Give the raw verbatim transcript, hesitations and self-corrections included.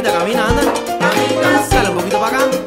camina, anda. Camina. Dale un poquito para acá.